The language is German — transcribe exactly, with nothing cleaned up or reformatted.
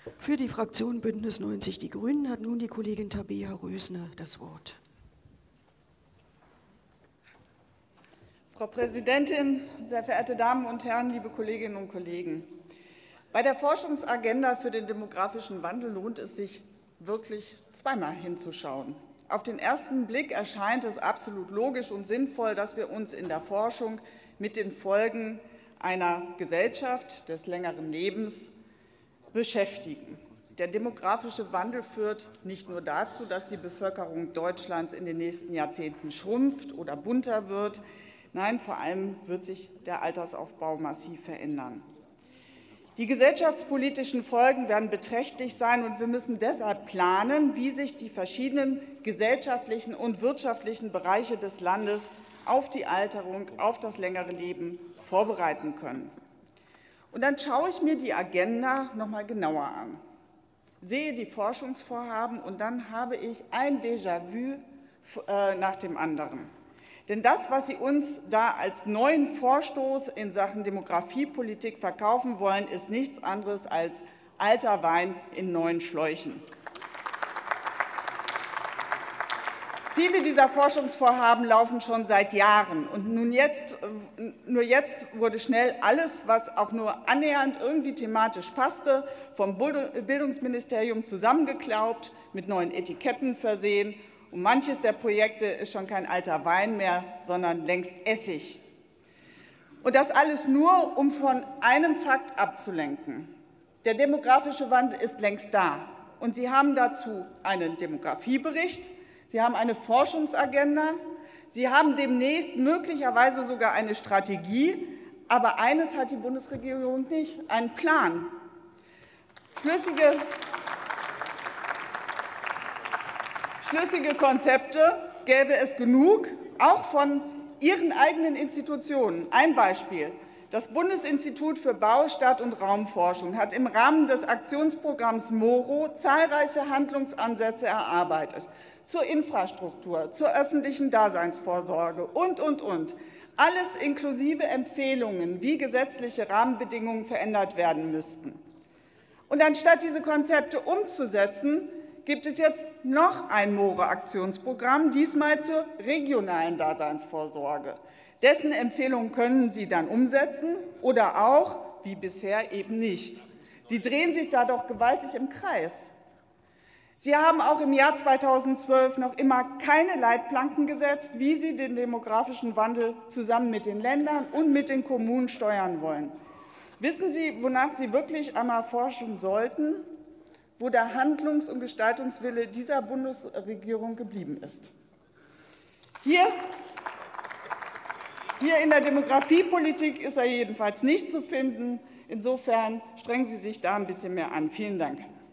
Für die Fraktion Bündnis neunzig Die Grünen hat nun die Kollegin Tabea Rösner das Wort. Frau Präsidentin, sehr verehrte Damen und Herren, liebe Kolleginnen und Kollegen! Bei der Forschungsagenda für den demografischen Wandel lohnt es sich wirklich zweimal hinzuschauen. Auf den ersten Blick erscheint es absolut logisch und sinnvoll, dass wir uns in der Forschung mit den Folgen einer Gesellschaft des längeren Lebens beschäftigen. Der demografische Wandel führt nicht nur dazu, dass die Bevölkerung Deutschlands in den nächsten Jahrzehnten schrumpft oder bunter wird. Nein, vor allem wird sich der Altersaufbau massiv verändern. Die gesellschaftspolitischen Folgen werden beträchtlich sein, und wir müssen deshalb planen, wie sich die verschiedenen gesellschaftlichen und wirtschaftlichen Bereiche des Landes auf die Alterung, auf das längere Leben vorbereiten können. Und dann schaue ich mir die Agenda noch mal genauer an, sehe die Forschungsvorhaben, und dann habe ich ein Déjà-vu nach dem anderen. Denn das, was Sie uns da als neuen Vorstoß in Sachen Demografiepolitik verkaufen wollen, ist nichts anderes als alter Wein in neuen Schläuchen. Viele dieser Forschungsvorhaben laufen schon seit Jahren, und nun jetzt, nur jetzt wurde schnell alles, was auch nur annähernd irgendwie thematisch passte, vom Bildungsministerium zusammengeklaubt, mit neuen Etiketten versehen. Und manches der Projekte ist schon kein alter Wein mehr, sondern längst Essig. Und das alles nur, um von einem Fakt abzulenken. Der demografische Wandel ist längst da. Und Sie haben dazu einen Demografiebericht, Sie haben eine Forschungsagenda, Sie haben demnächst möglicherweise sogar eine Strategie. Aber eines hat die Bundesregierung nicht: einen Plan. Schlüssige Schlüssige Konzepte gäbe es genug, auch von Ihren eigenen Institutionen. Ein Beispiel: Das Bundesinstitut für Bau-, Stadt- und Raumforschung hat im Rahmen des Aktionsprogramms MORO zahlreiche Handlungsansätze erarbeitet zur Infrastruktur, zur öffentlichen Daseinsvorsorge und, und, und. Alles inklusive Empfehlungen, wie gesetzliche Rahmenbedingungen verändert werden müssten. Und anstatt diese Konzepte umzusetzen, gibt es jetzt noch ein MORE-Aktionsprogramm, diesmal zur regionalen Daseinsvorsorge. Dessen Empfehlungen können Sie dann umsetzen oder auch, wie bisher, eben nicht. Sie drehen sich da doch gewaltig im Kreis. Sie haben auch im Jahr zweitausendzwölf noch immer keine Leitplanken gesetzt, wie Sie den demografischen Wandel zusammen mit den Ländern und mit den Kommunen steuern wollen. Wissen Sie, wonach Sie wirklich einmal forschen sollten? Wo der Handlungs- und Gestaltungswille dieser Bundesregierung geblieben ist. Hier, hier in der Demografiepolitik ist er jedenfalls nicht zu finden. Insofern strengen Sie sich da ein bisschen mehr an. Vielen Dank.